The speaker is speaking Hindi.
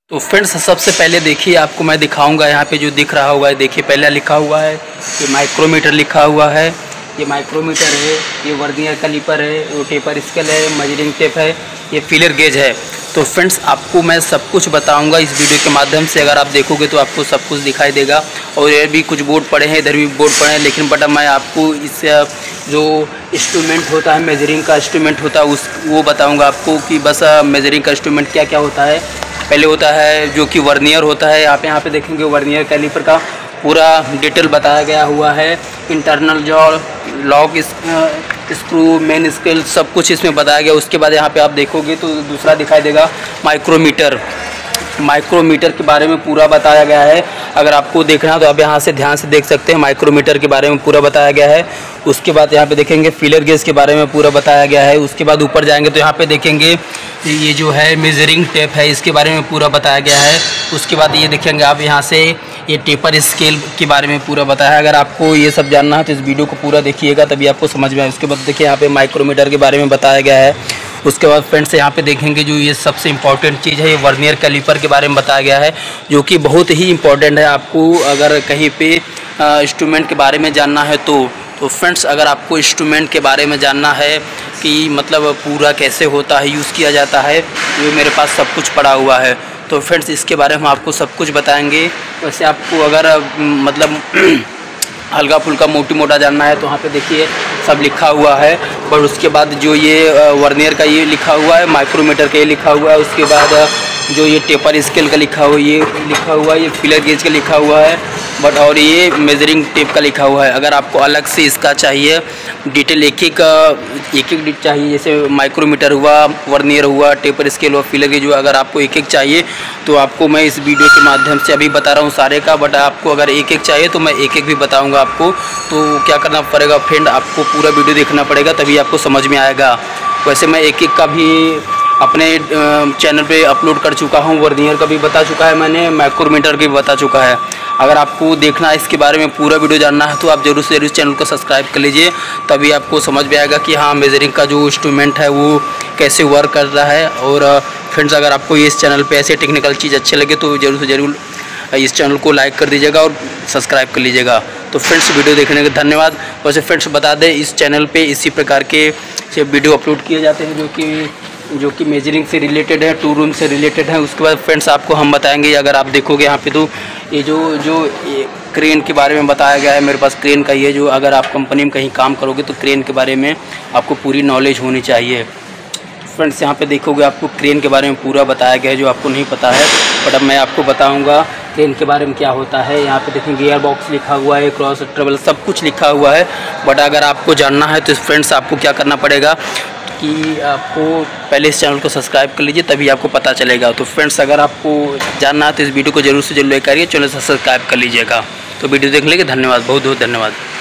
तो फ्रेंड्स सबसे पहले देखिए आपको मैं दिखाऊंगा यहाँ पे जो दिख रहा होगा, देखिए पहले लिखा हुआ है ये माइक्रोमीटर लिखा हुआ है। ये माइक्रोमीटर है, ये वर्नियर कैलिपर है, वो टेपर स्केल है, मेजरिंग टेप है, ये फीलर गेज है। तो फ्रेंड्स आपको मैं सब कुछ बताऊंगा इस वीडियो के माध्यम से। अगर आप देखोगे तो आपको सब कुछ दिखाई देगा। और ये भी कुछ बोर्ड पड़े हैं, इधर भी बोर्ड पड़े हैं, लेकिन बट मैं आपको इससे जो इंस्ट्रूमेंट होता है, मेजरिंग का इंस्ट्रूमेंट होता है वो बताऊँगा आपको कि बस मेजरिंग का इंस्ट्रूमेंट क्या क्या होता है। पहले होता है जो कि वर्नियर होता है, यहाँ पे देखेंगे वर्नियर कैलिपर का पूरा डिटेल बताया गया हुआ है। इंटरनल जो लॉक स्क्रू मेन स्केल सब कुछ इसमें बताया गया। उसके बाद यहाँ पे आप देखोगे तो दूसरा दिखाई देगा माइक्रोमीटर। माइक्रोमीटर के बारे में पूरा बताया गया है। अगर आपको देखना है तो आप यहाँ से ध्यान से देख सकते हैं, माइक्रोमीटर के बारे में पूरा बताया गया है। उसके बाद यहाँ पे देखेंगे फीलर गेज के बारे में पूरा बताया गया है। उसके बाद ऊपर जाएंगे तो यहाँ पे देखेंगे ये जो है मेजरिंग टेप है, इसके बारे में पूरा बताया गया है। उसके बाद ये देखेंगे आप यहाँ से ये टेपर स्केल के बारे में पूरा बताया है। अगर आपको ये सब जानना है तो इस वीडियो को पूरा देखिएगा, तभी आपको समझ में आए। उसके बाद देखिए यहाँ पे माइक्रोमीटर के बारे में बताया गया है। उसके बाद फ्रेंड्स यहाँ पे देखेंगे जो ये सबसे इम्पॉर्टेंट चीज़ है, ये वर्नियर कैलिपर के बारे में बताया गया है, जो कि बहुत ही इम्पॉर्टेंट है आपको अगर कहीं पे इंस्ट्रूमेंट के बारे में जानना है तो फ्रेंड्स अगर आपको इंस्ट्रूमेंट के बारे में जानना है कि मतलब पूरा कैसे होता है, यूज़ किया जाता है, ये मेरे पास सब कुछ पड़ा हुआ है। तो फ्रेंड्स इसके बारे में हम आपको सब कुछ बताएंगे। वैसे आपको अगर मतलब हल्का फुल्का मोटी मोटा जानना है तो वहाँ पे देखिए सब लिखा हुआ है। पर उसके बाद जो ये वर्नियर का ये लिखा हुआ है, माइक्रोमीटर का ये लिखा हुआ है। उसके बाद जो ये टेपर स्केल का लिखा हुआ ये लिखा हुआ है, ये फीलर गेज का लिखा हुआ है, बट और ये मेजरिंग टेप का लिखा हुआ है। अगर आपको अलग से इसका चाहिए डिटेल एक एक डिटेल चाहिए, जैसे माइक्रोमीटर हुआ, वर्नियर हुआ, टेपर स्केल हुआ, फीलर गेज हुआ, अगर आपको एक एक चाहिए तो आपको मैं इस वीडियो के माध्यम से अभी बता रहा हूँ सारे का। बट आपको अगर एक एक चाहिए तो मैं एक एक भी बताऊँगा आपको। तो क्या करना पड़ेगा फ्रेंड, आपको पूरा वीडियो देखना पड़ेगा, तभी आपको समझ में आएगा। वैसे मैं एक एक का भी अपने चैनल पे अपलोड कर चुका हूँ, वर्नियर का भी बता चुका है मैंने, माइक्रोमीटर की भी बता चुका है। अगर आपको देखना है इसके बारे में पूरा वीडियो जानना है तो आप जरूर से जरूर चैनल को सब्सक्राइब कर लीजिए, तभी आपको समझ में आएगा कि हाँ मेजरिंग का जो इंस्ट्रूमेंट है वो कैसे वर्क कर रहा है। और फ्रेंड्स अगर आपको इस चैनल पे ऐसे टेक्निकल चीज़ अच्छे लगे तो ज़रूर से ज़रूर इस चैनल को लाइक कर दीजिएगा और सब्सक्राइब कर लीजिएगा। तो फ्रेंड्स वीडियो देखने का धन्यवाद। वैसे फ्रेंड्स बता दें इस चैनल पे इसी प्रकार के वीडियो अपलोड किए जाते हैं जो कि मेजरिंग से रिलेटेड है, टू रूम से रिलेटेड है। उसके बाद फ्रेंड्स आपको हम बताएंगे, अगर आप देखोगे यहाँ पे तो ये जो क्रेन के बारे में बताया गया है। मेरे पास क्रेन का ये जो अगर आप कंपनी में कहीं काम करोगे तो क्रेन के बारे में आपको पूरी नॉलेज होनी चाहिए। फ्रेंड्स यहाँ पे देखोगे आपको क्रेन के बारे में पूरा बताया गया है जो आपको नहीं पता है, बट अब मैं आपको बताऊंगा क्रेन के बारे में क्या होता है। यहाँ पे देखेंगे गियर बॉक्स लिखा हुआ है, क्रॉस ट्रेवल सब कुछ लिखा हुआ है। बट अगर आपको जानना है तो फ्रेंड्स आपको क्या करना पड़ेगा कि आपको पहले इस चैनल को सब्सक्राइब कर लीजिए, तभी आपको पता चलेगा। तो फ्रेंड्स अगर आपको जानना है तो इस वीडियो को जरूर से जरूर लाइक करिए, चैनल सब्सक्राइब कर लीजिएगा। तो वीडियो देखने के लिए धन्यवाद, बहुत बहुत धन्यवाद।